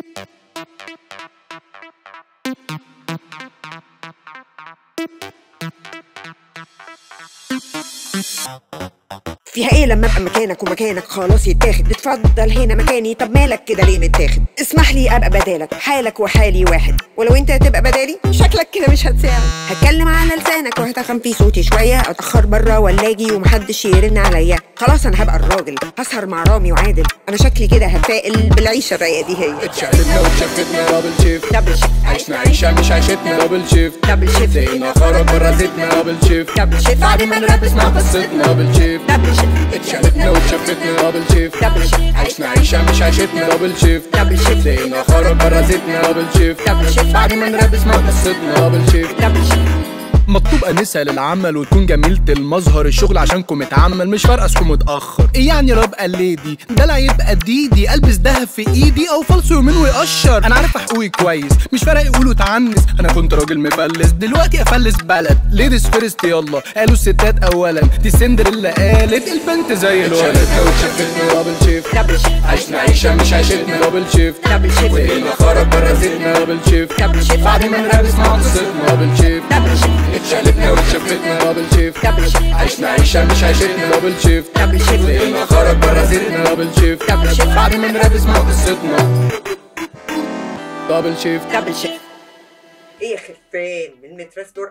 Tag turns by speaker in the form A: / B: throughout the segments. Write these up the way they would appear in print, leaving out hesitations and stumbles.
A: فيها ايه لما ابقى مكانك ومكانك خلاص يتاخد؟ بتفضل هنا مكاني، طب مالك كده ليه متاخد؟ اسمح لي ابقى بدالك، حالك وحالي واحد، ولو انت هتبقى بدالي شكلك كده مش هتساعد. هتكلم على لسانك وهتخن في صوتي شويه، اتاخر بره ولا اجي ومحدش يرن عليا. خلاص انا هبقى الراجل، هسهر مع رامي وعادل، انا شكلي كده هتفائل بالعيشه الرايقه دي. هي
B: اتشقلبنا واتشفتنا دبل شيفت،
A: دبل شيفت،
B: عشنا عيشه مش عيشتنا دبل شيفت،
A: دبل شيفت،
B: زينا خرج بره زيتنا دبل شيفت،
A: دبل شيفت،
B: بعد ما نراب اسمع قصتنا دبل شيفت،
A: دبل شيفت،
B: اتشقلبنا واتشفتنا دبل شيفت،
A: دبل شيفت،
B: عشنا عيشه مش عيشتنا دبل شيفت،
A: دبل شيفت،
B: زينا خرج بره زيتنا دبل شيفت،
A: دبل شيفت،
B: بعد ما نراب اسمع قصتنا دبل شيفت،
A: دبل شيفت.
C: مطلوب انسه للعمل وتكون جميلة المظهر، الشغل عشانكم متعمل مش فارقه اسكم متاخر. ايه يعني راب قليدي دلع يبقى ديدي، البس دهب في ايدي او فالصو يومين ويقشر. انا عارف حقوقي كويس مش فارق يقولوا تعنس، انا كنت راجل مفلس دلوقتي افلس بلد. ليديز فيرست يلا قالوا الستات اولا، دي سندريلا قالت البنت زي الولد.
B: اتشقلبنا واتشفتنا دبل شيفت،
A: دبل شيفت،
B: عشنا عيشه مش عيشتنا دبل شيفت،
A: دبل شيفت،
B: زينا خرج بره زيتنا دبل شيفت،
A: دبل شيفت،
B: بعد ما نراب اسمع قصتنا دبل شيفت،
A: دبل شيفت،
B: اتشقلبنا واتشفتنا دبل شيفت،
A: دبل شيفت،
B: عشنا عيشه مش عيشتنا دبل شيفت،
A: دبل شيفت،
B: زينا خرج بره زيتنا دبل شيفت،
A: دبل شيفت،
B: بعد ما نراب اسمع قصتنا دبل شيفت.
A: دبل شيفت. ايه يا خفان من متراس دور.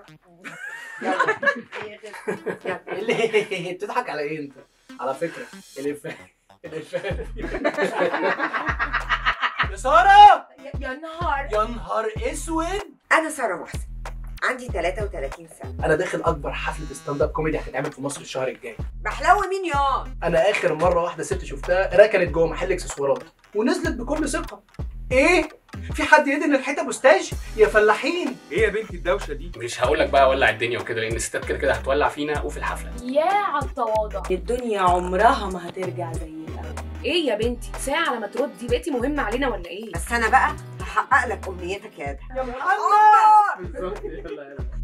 D: ليه بتضحك على ايه انت؟ على فكره الافيه يا ساره،
A: يا نهار.
D: يا نهار اسود.
A: انا ساره محسن، عندي 33 سنه،
D: انا داخل اكبر حفله ستاند اب كوميدي هتتعمل في مصر الشهر الجاي.
A: بحلو مين يا؟
D: انا اخر مره واحده ست شفتها ركنت جوه محل اكسسوارات ونزلت بكل ثقه. ايه؟ في حد يدهن الحته بوستاج يا فلاحين؟
E: ايه يا بنتي الدوشه دي؟
F: مش هقولك بقى ولع الدنيا وكده، لان الستات كده كده هتولع فينا وفي الحفله.
G: يا على التواضع،
H: الدنيا عمرها ما هترجع زي الاول.
G: ايه يا بنتي ساعة على ما تردي بقيتي مهمة علينا ولا ايه؟
A: بس انا بقى هحقق لك امنيتك يا ادهم.
D: يا محمد.
E: بالظبط. يلا يلا.